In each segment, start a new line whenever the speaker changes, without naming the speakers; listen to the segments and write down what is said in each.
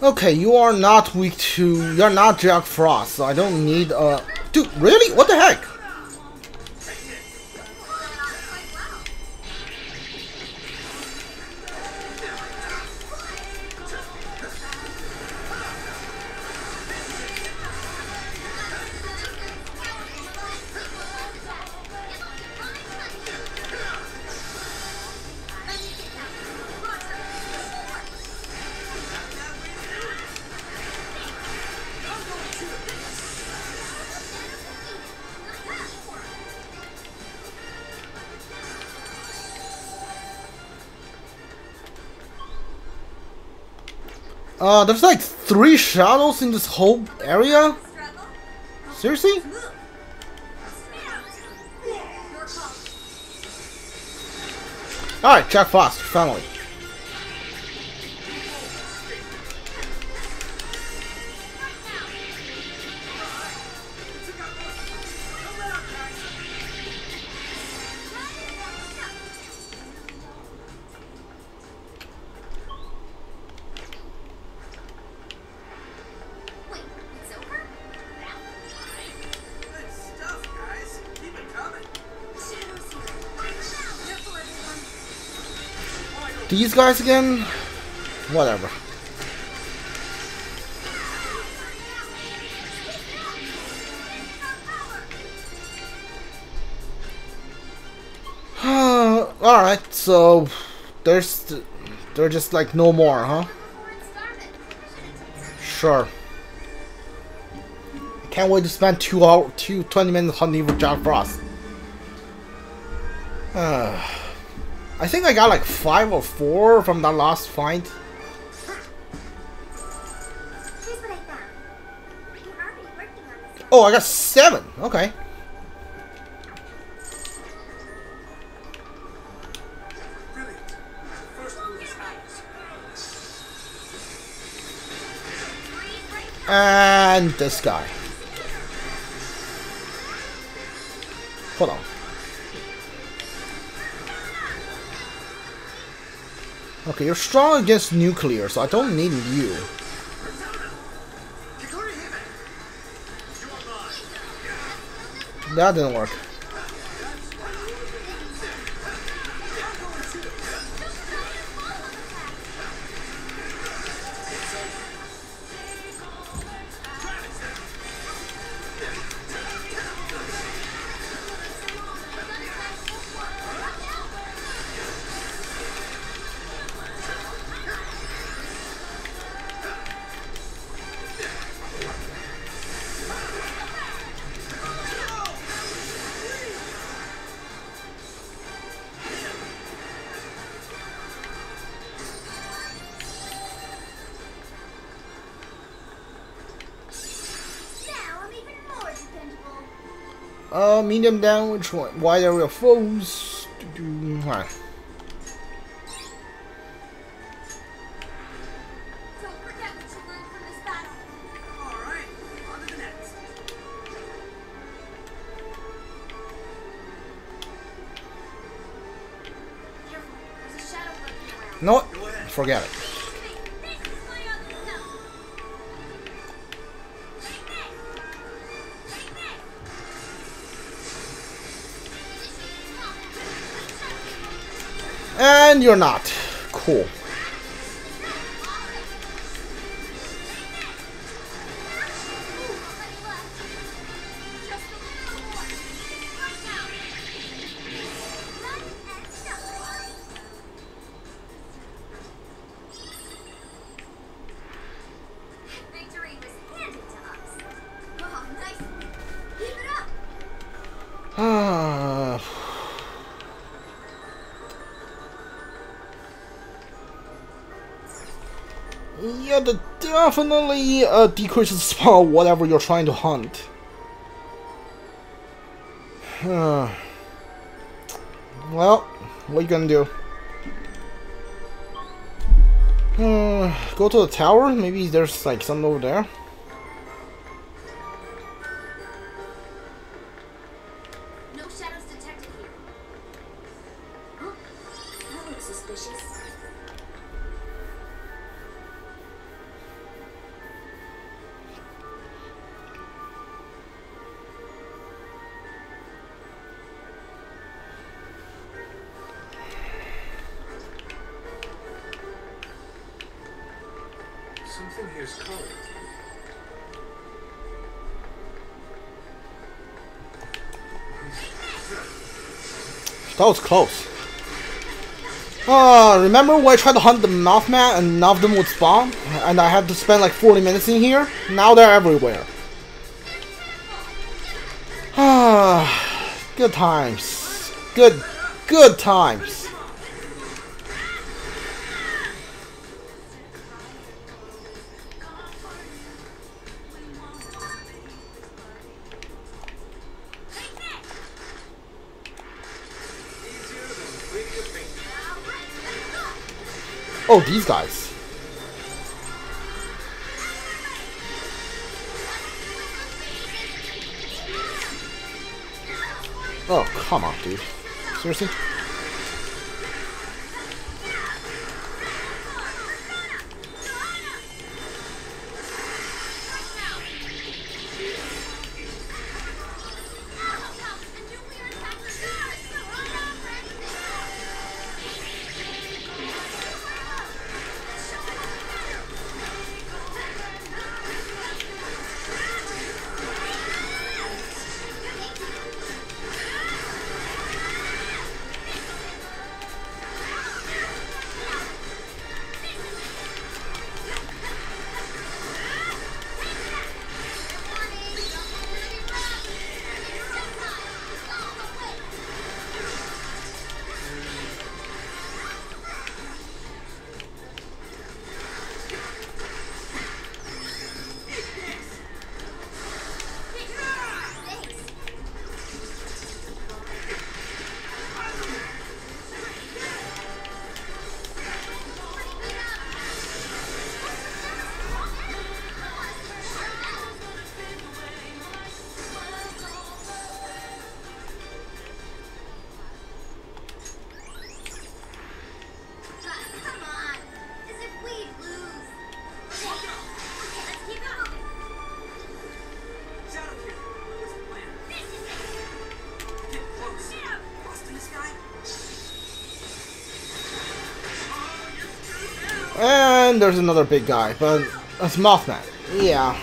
Okay, you are not weak to... You're not Jack Frost, so I don't need Dude, really? What the heck? There's like 3 shadows in this whole area? Seriously? Alright, Jack Frost, finally. These guys again? Whatever. Alright, so there's just like no more, huh? Sure. I can't wait to spend 20 minutes hunting for Jack Frost. I think I got like 5 or 4 from that last fight. Oh, I got 7. Okay. And this guy. Hold on. Okay, you're strong against nuclear, so I don't need you. That didn't work. Medium damage, wide area foes. Alright. No, forget it. And you're not. Cool.
Victory was handed to us. Wow, nice. Keep it up.
Yeah, that definitely decreases the spawn of whatever you're trying to hunt. Well, what are you gonna do? Go to the tower? Maybe there's like something over there?
No shadows detected here. Huh? That looks suspicious.
Something here's cold.
That was close. Remember when I tried to hunt the Mothman and none of them would spawn? And I had to spend like 40 minutes in here? Now they're everywhere. Good times. Good times. Oh, these guys. Oh, come on, dude. Seriously? And there's another big guy, but that's Mothman. Yeah.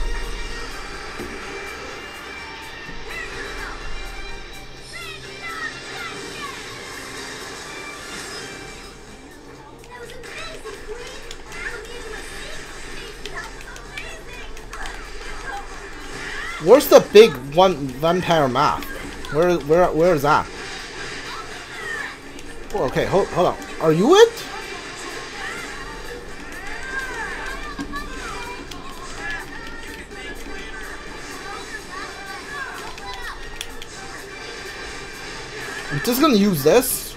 Where's the big one vampire map? Where is that? Oh, okay, hold on. Are you it? I'm just gonna use this.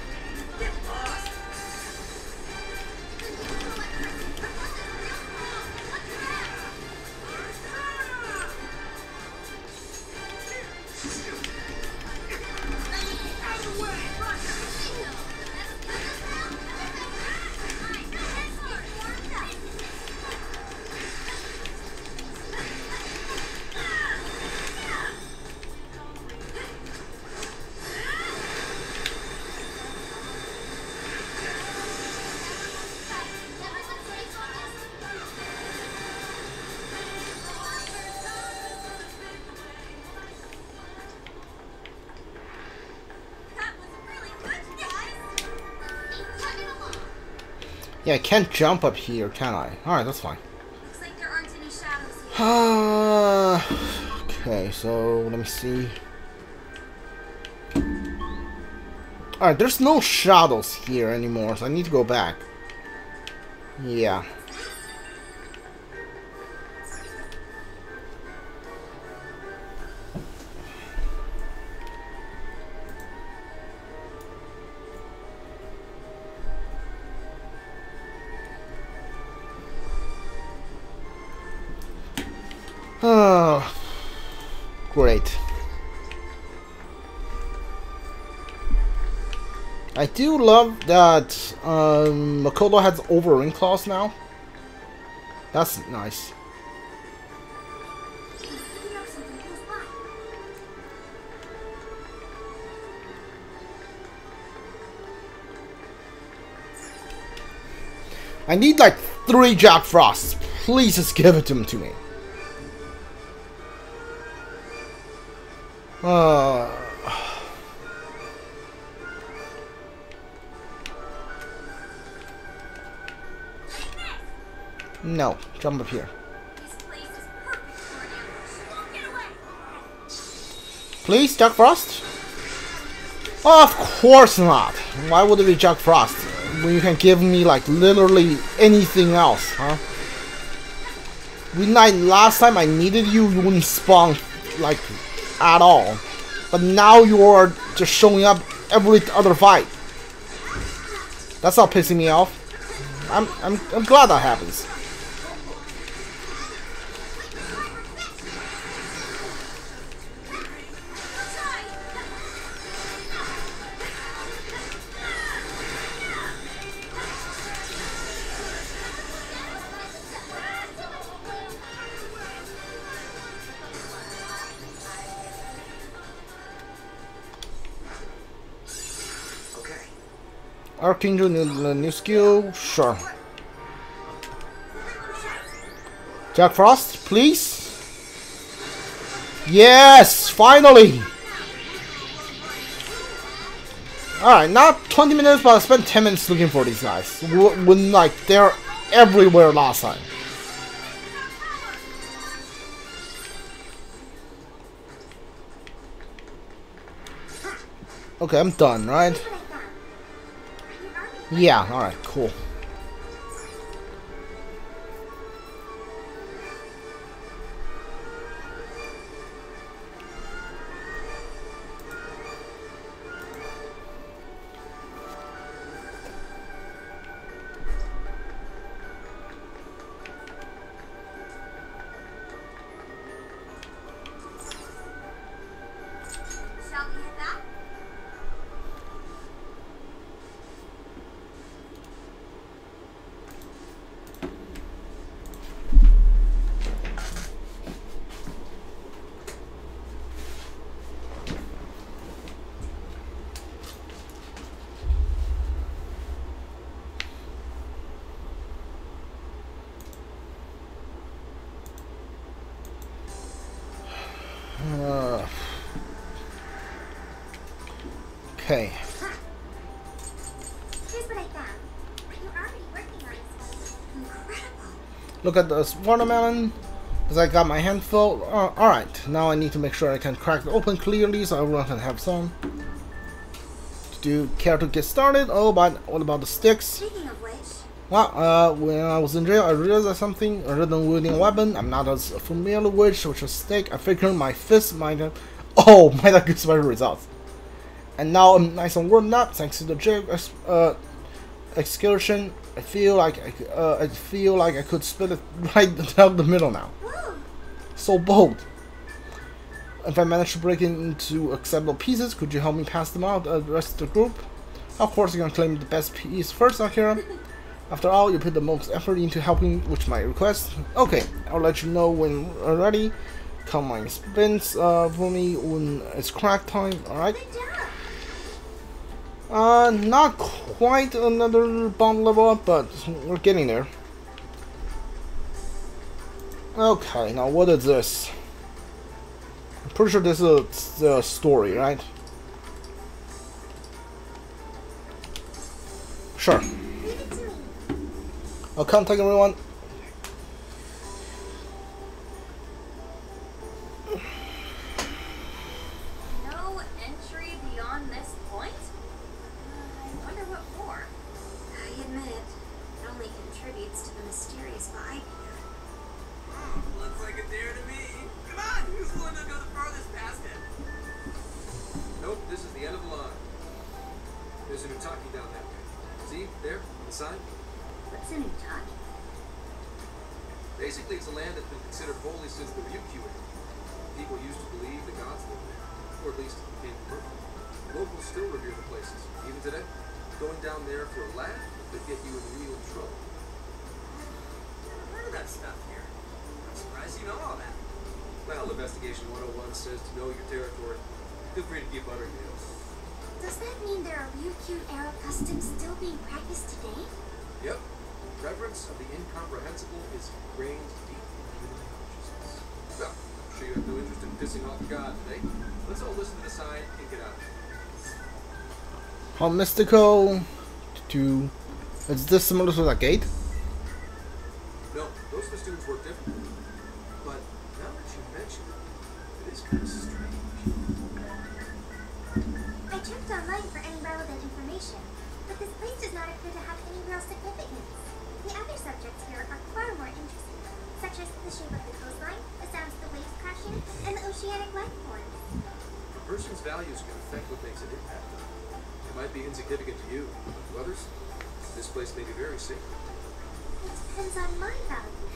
Yeah, I can't jump up here, can I? Alright, that's fine.
Looks like there aren't any shadows here.
Okay, so let me see. Alright, there's no shadows here anymore, so I need to go back. Yeah. Oh, great. I do love that Makoto has overring claws now. That's nice.
We have something close by.
I need like 3 Jack Frosts. Please just give it to me. No, jump up here.
This place is perfect for an ambush. Won't get away.
Please, Jack Frost? Oh, of course not. Why would it be Jack Frost when you can give me like literally anything else, huh? Last time I needed you, you wouldn't spawn like at all. But now you are just showing up every other fight. That's not pissing me off. I'm glad that happens. Archangel, new skill, sure. Jack Frost, please. Yes, finally. All right, not 20 minutes, but I spent 10 minutes looking for these guys. When like they're everywhere last time. Okay, I'm done, right? Yeah, alright, cool.
Shall we hit that?
Okay.
Here's what I found. You're already working on this one. Incredible.
Look at this watermelon. As I got my hand full. Alright, now I need to make sure I can crack it open clearly so everyone can have some. Do you care to get started? Oh, but what about the sticks?
Speaking of which,
Well, when I was in jail, I realized something. Other than wielding a weapon, I'm not as familiar with a stick. I figured my fist might have... Oh, might have given better results. And now I'm nice and warmed up thanks to the jail excursion. I feel like I could split it right down the middle now.
whoa,
So bold. If I manage to break it into acceptable pieces, could you help me pass them out to the rest of the group? Of course, you're gonna claim the best piece first, Akira. After all, you put the most effort into helping with my request. Okay, I'll let you know when we're ready. Count my spins for me when it's crack time, alright?
good job.
Not quite another bomb level up, but we're getting there. Okay, now what is this? I'm pretty sure this is the story, right? Sure.
Leave it to me.
I'll contact everyone.
No entry beyond this point? I wonder what for. I admit it. It only contributes to the mysterious vibe here.
Looks like a dare to me. Come on, who's willing to go the farthest past it? Nope, this is the end of the line. There's an Utaki down that way. See, there, on the side?
What's an Utaki?
Basically, it's a land that's been considered holy since the Ryukyu era. People used to believe the gods lived there, or at least came from Earth. Locals still revere the places, even today. Going down there for a laugh could get you in real trouble. Never heard of that stuff here. I'm surprised you know all that. Well, Investigation 101 says to know your territory. Feel free to keep uttering tales.
Does that mean there are Ryukyu era customs still being practiced today?
Yep. Reverence of the incomprehensible is ingrained deep in human consciousness. Well, I'm sure you have no interest in pissing off God today. Let's all listen to the sign and get out of here.
How mystical. Is this similar to that gate?
No, those festoons work differently. But now that you mention it, it is kind of strange.
I checked online for any relevant information, but this place does not appear to have any real significance. The other subjects here are far more interesting, such as the shape of the coastline, the sounds of the waves crashing, and the oceanic life forms.
A person's values can affect what makes an impact. It might be insignificant to you, but to others, this place may be very sacred.
It depends on my values.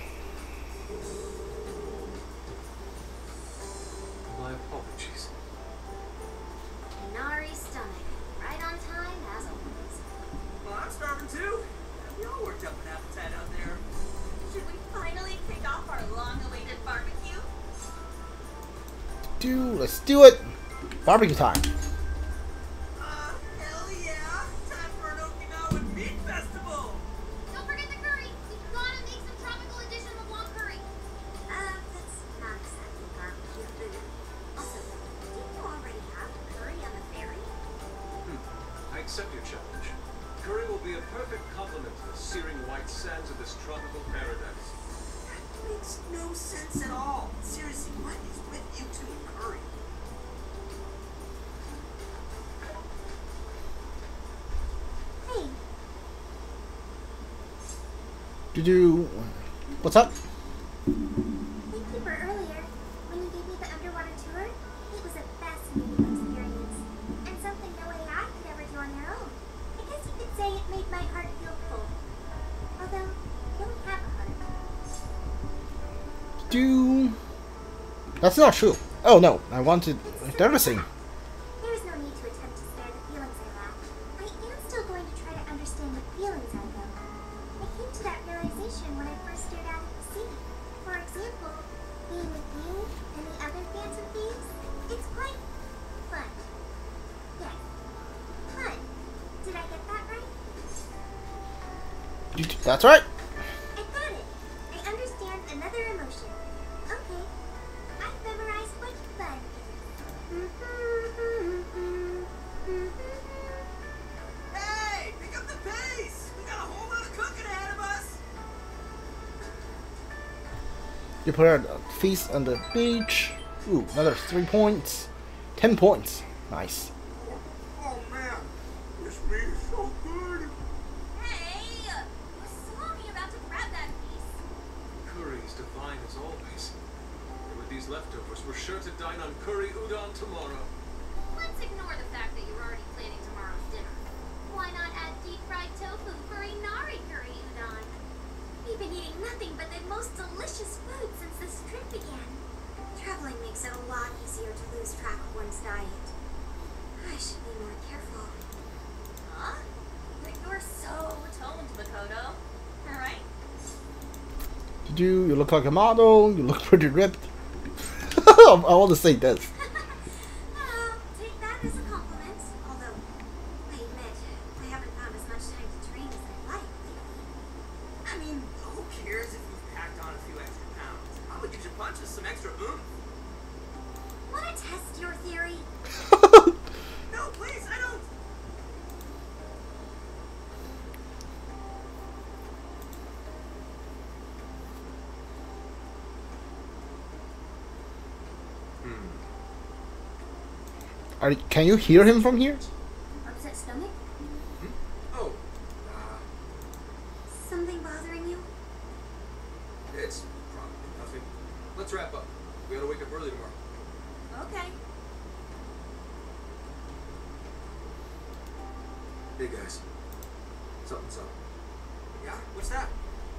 My apologies.
Inari's stomach, right on time as always.
Well, I'm starving too. We all worked up an appetite out there.
Should we finally kick off our long-awaited barbecue?
Let's do it! Barbecue time.
Hell yeah! Time for an Okinawan meat festival!
Don't forget the curry. We gotta make some tropical edition of long curry. That's not exactly barbecue food. Also, didn't you already have curry on the ferry?
I accept your challenge. Curry will be a perfect complement to the searing white sands of this tropical paradise.
That makes no sense at all. Seriously, what is with you two and curry?
Hey,
What's up?
thank you for earlier. When you gave me the underwater tour, it was a fascinating experience. And something no AI could ever do on their own. I guess you could say it made my heart feel full. Although, you don't have a heart.
That's not true. Oh no, I wanted. They're the same.
There is no need to attempt to spare the feelings I lack. I am still going to try to understand the feelings I know. I came to that realization when I first stared out at the sea. For example, being with you and the other Phantom Thieves, it's quite fun. Yes, fun. Did I get that right?
That's right.
I got it. I understand another emotion. Okay. I've memorized what fun is.
Hey, pick up the pace! We got a whole lot of cooking ahead of us!
You put a feast on the beach. Ooh, another 3 points. 10 points. Nice.
Oh man, this meat is so good!
Hey! You saw me about to grab that piece.
Curry is divine as always. And with these leftovers, we're sure to dine on curry udon tomorrow.
Let's ignore the fact that you're already planning tomorrow's dinner. Why not add deep-fried tofu for Inari curry udon?
We've been eating nothing but the most delicious food since this trip began. Traveling makes it a lot easier to lose track of one's diet. I should be more careful.
Huh? But you're so toned, Makoto. Alright?
You look like a model. You look pretty ripped. I want to say this.
I'll take that as a compliment. Although, I admit, I haven't found as much time to train as I'd like lately.
I mean, who cares if you've packed on a few extra pounds? Probably get your punches some extra oomph.
Wanna test your theory?
No, please, I don't.
Can you hear him from here?
Upset stomach?
Oh,
Something bothering you?
it's probably nothing. Let's wrap up. We gotta wake up early tomorrow.
Okay.
Hey guys, something's up.
Yeah, what's that?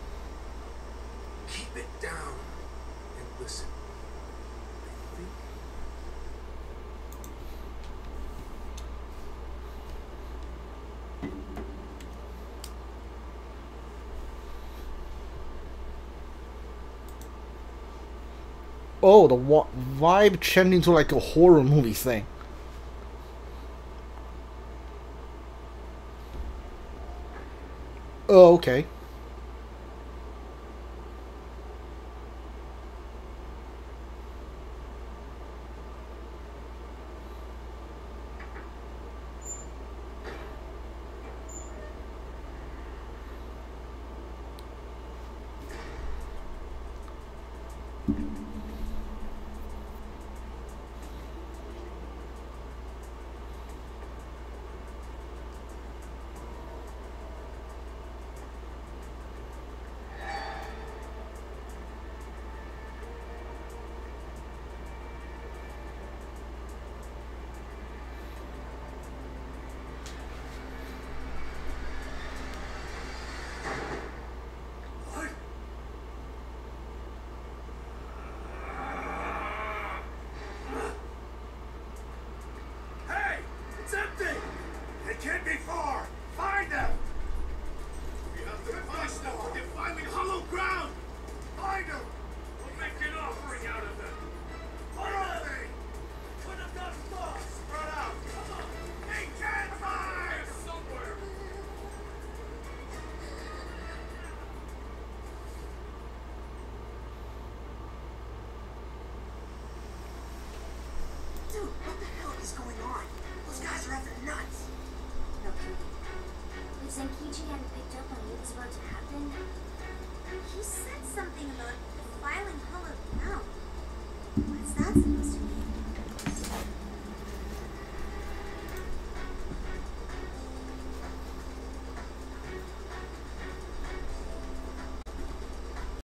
Keep it down and listen. I think
Oh, the vibe changing to like a horror movie thing. Oh, okay.
can't be far! Find them! We have to punish them for defiling hollow ground! Find them! We'll make an offering out of them! Where are they? Could have got far! Spread out! They can't find! Somewhere!
Dude, what the hell is going on? Those guys are after nuts.
No kidding. If Zenkichi hadn't picked up on what was about to happen, he said something about defiling hollow ground. What's that supposed to mean?